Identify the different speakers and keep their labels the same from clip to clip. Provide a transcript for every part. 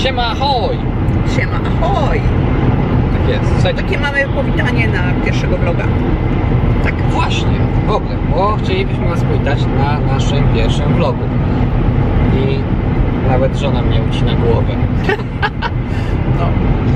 Speaker 1: Siema ahoj!
Speaker 2: Siema ahoj!
Speaker 1: Tak jest. Słuchajcie,
Speaker 2: Takie mamy powitanie na pierwszego vloga.
Speaker 1: tak właśnie, w ogóle, bo chcielibyśmy Was powitać na naszym pierwszym vlogu. I nawet żona mnie ucina głowę.
Speaker 2: No.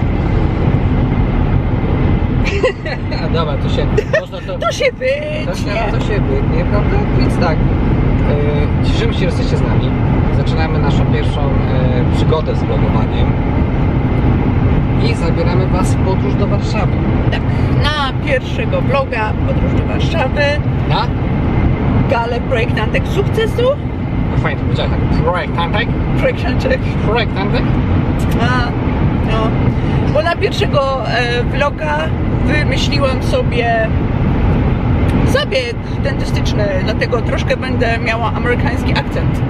Speaker 1: A dobra, to się można
Speaker 2: To się wytnie.
Speaker 1: to się wytnie, prawda? Więc tak, cieszymy się, że jesteście z nami. Zaczynamy naszą pierwszą przygodę z vlogowaniem. I zabieramy Was w podróż do Warszawy.
Speaker 2: Tak, na pierwszego vloga podróż do Warszawy.
Speaker 1: Na?
Speaker 2: Galę projektantek sukcesu.
Speaker 1: No fajnie, powiedziałem tak. Projektantek? Projektantek?
Speaker 2: No. Bo na pierwszego vloga wymyśliłam sobie zabieg dentystyczny, dlatego troszkę będę miała amerykański akcent.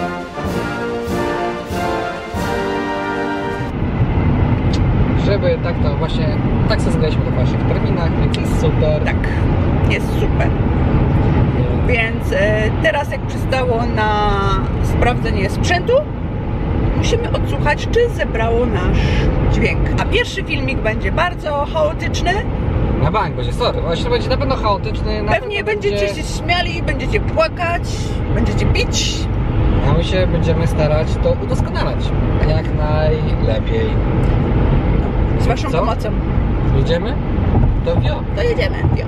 Speaker 1: Żeby tak to właśnie, tak sobie zgraliśmy to w Waszych terminach, więc jest super.
Speaker 2: Tak, jest super. Więc teraz jak przystało na sprawdzenie sprzętu, musimy odsłuchać, czy zebrało nasz dźwięk. A pierwszy filmik będzie bardzo chaotyczny.
Speaker 1: Na bank będzie, sorry, właśnie będzie na pewno chaotyczny.
Speaker 2: Pewnie będziecie się śmiali, będziecie płakać, będziecie pić.
Speaker 1: A my się będziemy starać to udoskonalać jak najlepiej.
Speaker 2: Z waszą
Speaker 1: Co?
Speaker 2: pomocą.
Speaker 1: Jedziemy? To wio.
Speaker 2: To jedziemy. Jo.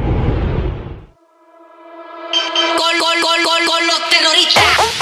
Speaker 3: Con los terroristas.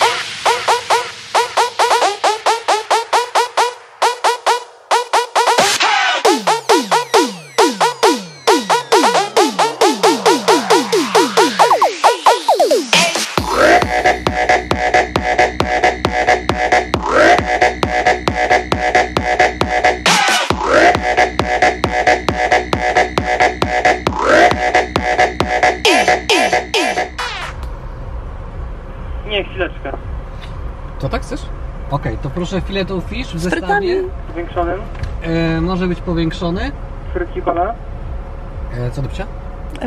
Speaker 4: Nie, chwileczkę.
Speaker 1: To tak chcesz? Okej, to proszę filet o fish w
Speaker 2: Z frytami.
Speaker 1: zestawie.
Speaker 4: Zwiększonym.
Speaker 1: Może być powiększony.
Speaker 4: Frytki cola.
Speaker 1: Co do pcia?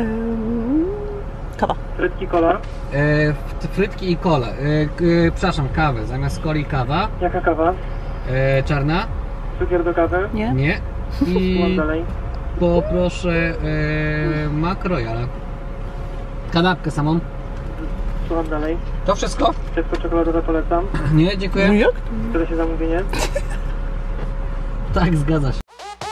Speaker 2: Kawa.
Speaker 4: Frytki cola.
Speaker 1: Frytki i kola. Przepraszam, kawę. Zamiast coli kawa.
Speaker 4: Jaka kawa?
Speaker 1: Czarna?
Speaker 4: Cukier do kawy.
Speaker 2: Nie?
Speaker 1: Nie.
Speaker 4: Słucham
Speaker 1: I
Speaker 4: dalej.
Speaker 1: poproszę makrojala. Kanapkę samą.
Speaker 4: Słucham dalej.
Speaker 1: To wszystko?
Speaker 4: Ciastko czekoladowe polecam.
Speaker 1: Nie, dziękuję.
Speaker 2: No jak?
Speaker 4: Zgadza się zamówienie.
Speaker 1: Tak, zgadza się.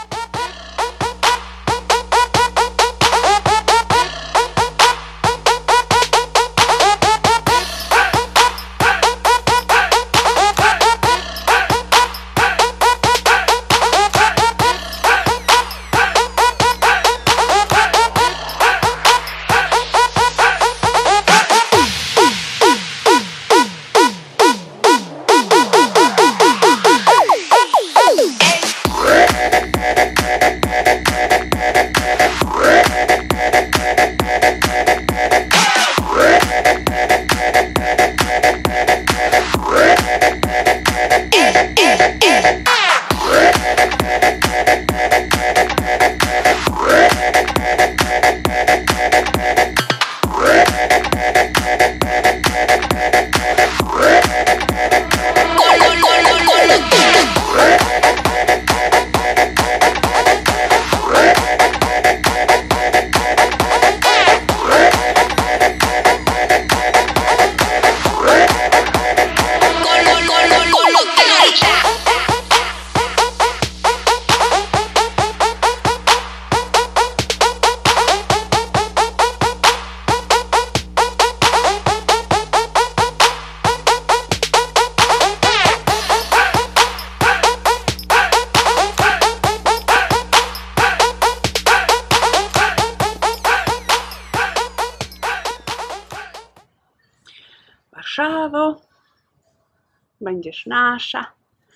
Speaker 2: Warszawo, będziesz nasza.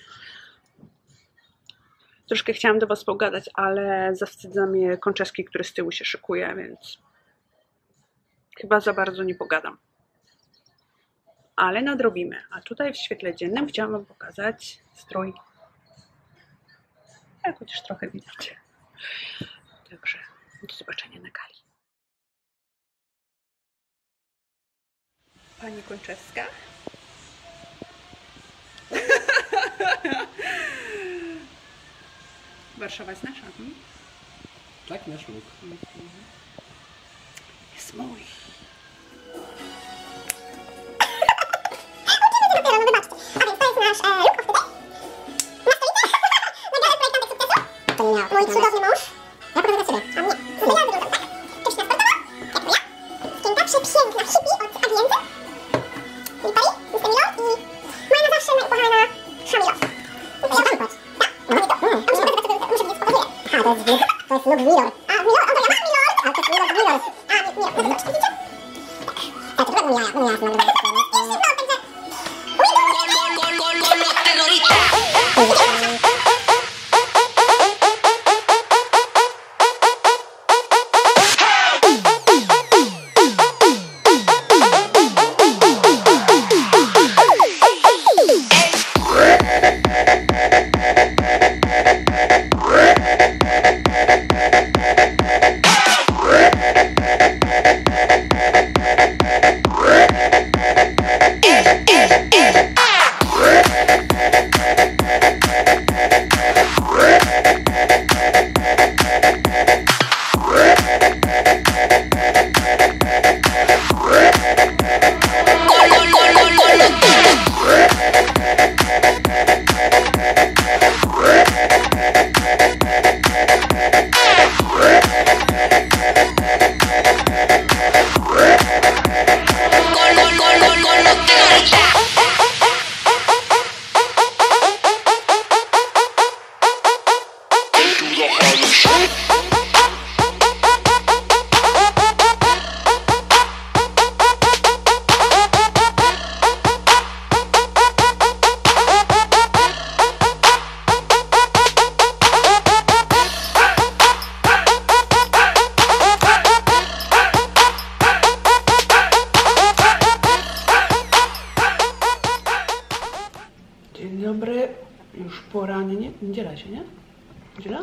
Speaker 2: Troszkę chciałam do was pogadać, ale zawstydza mnie Konczewski, który z tyłu się szykuje, więc chyba za bardzo nie pogadam. Ale nadrobimy. A tutaj w świetle dziennym chciałam wam pokazać strój. Jak chociaż trochę widać. Także do zobaczenia na gali. Pani Konczewska. Warszawa jest nasza.
Speaker 1: Tak, nasz luk.
Speaker 2: Jest mój.
Speaker 5: Mój cudowny mąż. Ja podoba sobie. A mnie. Dziewczyna sportowa. Jak to ja. Piękna, przepiękna hippie od Adrienty. I Pari, Mr. Milo i moja na zawsze ukochana Shamilo. Ja mam patrz. Tak. Muszę widzieć, co to jest. To jest Luke Milor. A, Milor? A, to ja mam Milor. A, to jest Milor Milor. A, nie, nie. Widzicie? Tak, to chyba ja znam.
Speaker 3: Con los terroristas.
Speaker 2: Dzień dobry. Już porannie. Niedziela się, nie? Niedziela?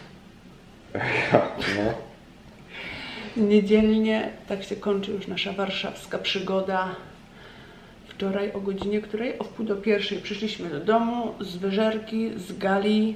Speaker 1: No.
Speaker 2: Niedzielnie tak się kończy już nasza warszawska przygoda. Wczoraj o godzinie której? O 12:30 przyszliśmy do domu z wyżerki, z gali.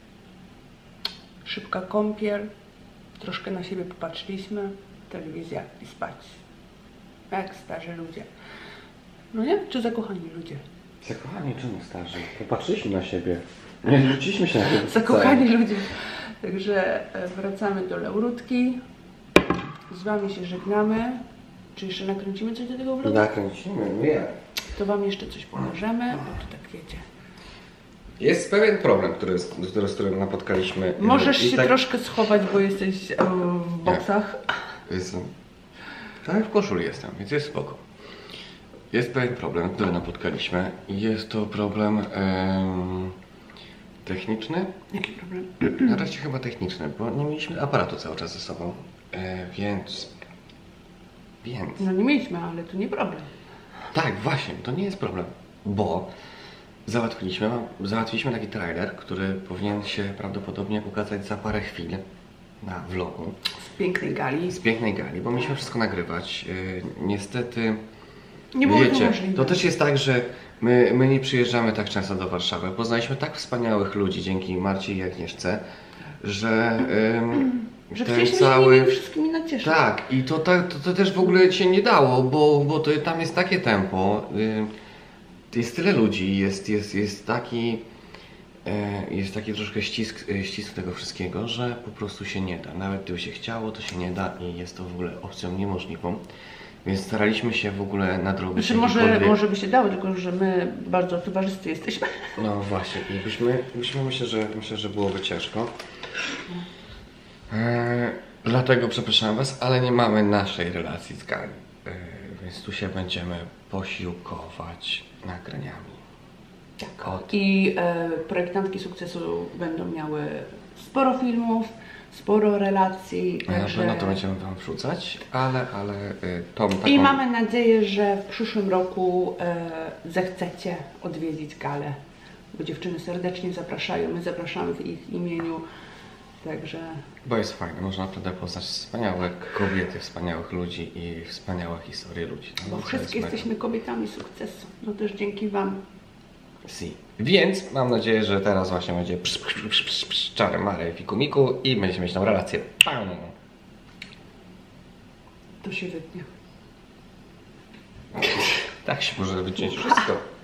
Speaker 2: Szybka kąpiel. Troszkę na siebie popatrzyliśmy. Telewizja i spać. Jak starzy ludzie. No nie? Czy zakochani ludzie?
Speaker 1: Zakochani czemu starzy? Popatrzyliśmy na siebie. Nie zwróciliśmy się na siebie.
Speaker 2: Zakochani ludzie. Także wracamy do Laurutki. Z Wami się żegnamy. Czy jeszcze nakręcimy coś do tego vlogu?
Speaker 1: Nakręcimy, nie.
Speaker 2: To Wam jeszcze coś pomożemy, bo to tak wiecie.
Speaker 1: Jest pewien problem, z którym napotkaliśmy.
Speaker 2: Możesz
Speaker 1: I
Speaker 2: się
Speaker 1: tak...
Speaker 2: troszkę schować, bo jesteś w boksach.
Speaker 1: Jestem. Tak, w koszuli jestem, więc jest spoko. Jest pewien problem, który napotkaliśmy. Jest to problem techniczny.
Speaker 2: Jaki problem?
Speaker 1: Na razie chyba techniczny, bo nie mieliśmy aparatu cały czas ze sobą. Więc...
Speaker 2: No nie mieliśmy, ale to nie problem.
Speaker 1: Tak, właśnie, to nie jest problem, bo załatwiliśmy taki trailer, który powinien się prawdopodobnie ukazać za parę chwil na vlogu.
Speaker 2: Z pięknej gali.
Speaker 1: Z pięknej gali, bo mieliśmy wszystko nagrywać. Niestety,
Speaker 2: Nie było to
Speaker 1: wiecie,
Speaker 2: możliwe.
Speaker 1: to też jest tak, że my nie przyjeżdżamy tak często do Warszawy. Poznaliśmy tak wspaniałych ludzi dzięki Marcie i Agnieszce, że
Speaker 2: Że
Speaker 1: ten
Speaker 2: chcieliśmy
Speaker 1: cały...
Speaker 2: się nimi wszystkimi nacieszyć.
Speaker 1: Tak, i to też w ogóle się nie dało, bo tam jest takie tempo, jest tyle ludzi, jest taki troszkę ścisk tego wszystkiego, że po prostu się nie da. Nawet gdyby się chciało, to się nie da i jest to w ogóle opcją niemożliwą. Więc staraliśmy się w ogóle nadrobić.
Speaker 2: Znaczy może by się dało, tylko że my bardzo towarzyscy jesteśmy.
Speaker 1: No właśnie, i myślę, że byłoby ciężko. Dlatego przepraszam Was, ale nie mamy naszej relacji z Gali, więc tu się będziemy posiłkować nagraniami.
Speaker 2: Tak. I projektantki sukcesu będą miały sporo filmów, sporo relacji. Także...
Speaker 1: No to będziemy Wam wrzucać, ale tą taką...
Speaker 2: I mamy nadzieję, że w przyszłym roku zechcecie odwiedzić galę, bo dziewczyny serdecznie zapraszają, my zapraszamy w ich imieniu. Także...
Speaker 1: Bo jest fajne, można naprawdę poznać wspaniałe kobiety, wspaniałych ludzi i wspaniałe historie ludzi.
Speaker 2: Bo wszystkie jesteśmy kobietami sukcesu. No też dzięki Wam
Speaker 1: Si. Więc mam nadzieję, że teraz właśnie będzie czary mary fikumiku i będziemy mieć tą relację. Pam.
Speaker 2: To się wytnie.
Speaker 1: Tak się może wyciąć wszystko.